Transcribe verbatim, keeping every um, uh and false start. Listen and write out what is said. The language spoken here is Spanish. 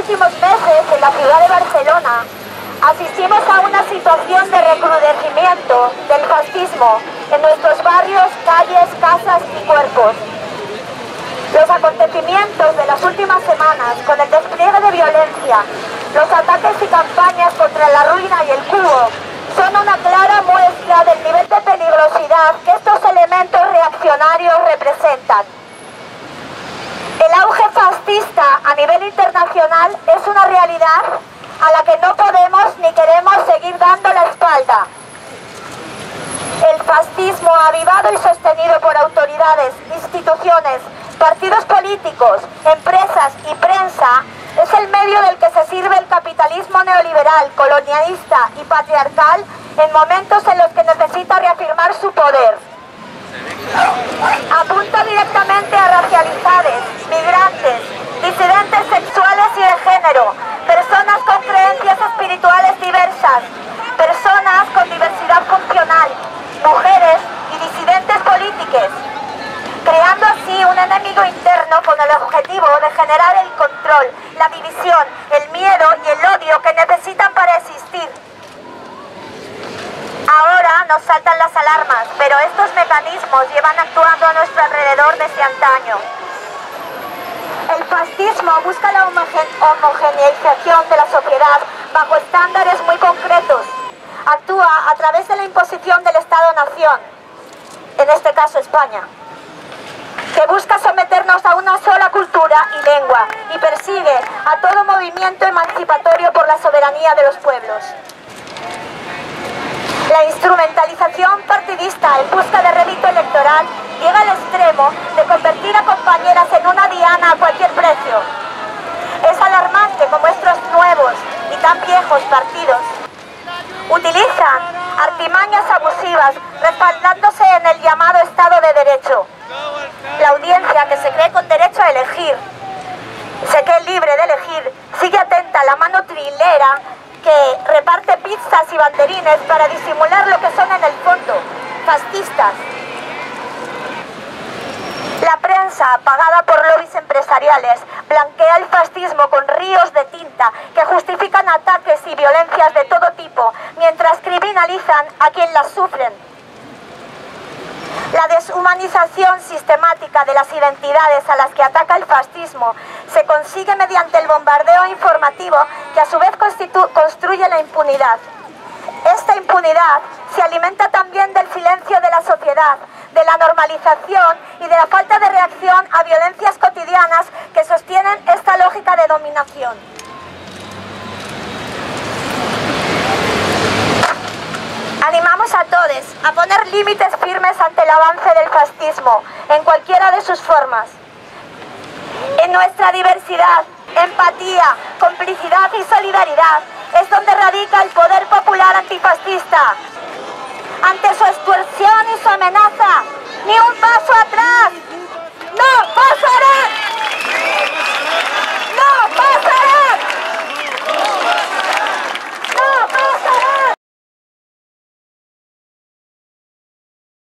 últimos meses, en la ciudad de Barcelona, asistimos a una situación de recrudecimiento del fascismo en nuestros barrios, calles, casas y cuerpos. Los acontecimientos de las últimas semanas, con el despliegue de violencia, los ataques y campañas contra la ruina y el cubo, son una clara muestra del nivel de peligrosidad que estos elementos reaccionarios representan. El auge fascista a nivel internacional es una realidad a la que no podemos ni queremos seguir dando la espalda. El fascismo, avivado y sostenido por autoridades, instituciones, partidos políticos, empresas y prensa, es el medio del que se sirve el capitalismo neoliberal, colonialista y patriarcal en momentos en los que necesita reafirmar su poder. Apunta directamente a racializades, migrantes, disidentes sexuales y de género, personas con creencias espirituales diversas, personas con diversidad funcional, mujeres y disidentes políticos, creando así un enemigo interno con el objetivo de generar el control, la división, el miedo y el odio que necesitan para existir. Ahora nos saltan las alarmas, pero estos mecanismos llevan actuando a nuestro alrededor desde antaño. El fascismo busca la homogeneización de la sociedad bajo estándares muy concretos. Actúa a través de la imposición del Estado-nación, en este caso España, que busca someternos a una sola cultura y lengua y persigue a todo movimiento emancipatorio por la soberanía de los pueblos. La instrumentalización partidista en busca de rédito electoral llega al extremo de convertir a compañeras en una diana a cualquier precio. Es alarmante cómo estos nuevos y tan viejos partidos utilizan artimañas abusivas respaldándose en el llamado Estado de Derecho. La audiencia, que se cree con derecho a elegir, se cree libre de elegir, sigue atenta a la mano trilera que reparte pizzas y banderines para disimular lo que son en el fondo, fascistas. La prensa, pagada por lobbies empresariales, blanquea el fascismo con ríos de tinta que justifican ataques y violencias de todo tipo, mientras criminalizan a quien las sufren. La deshumanización sistemática de las identidades a las que ataca el fascismo se consigue mediante el bombardeo informativo que a su vez construye la impunidad. Esta impunidad se alimenta también del silencio de la sociedad, de la normalización y de la falta de reacción a violencias cotidianas que sostienen esta lógica de dominación. Animamos a todos a poner límites firmes ante el avance del fascismo, en cualquiera de sus formas. En nuestra diversidad, empatía, complicidad y solidaridad es donde radica el poder popular antifascista. Ante su extorsión y su amenaza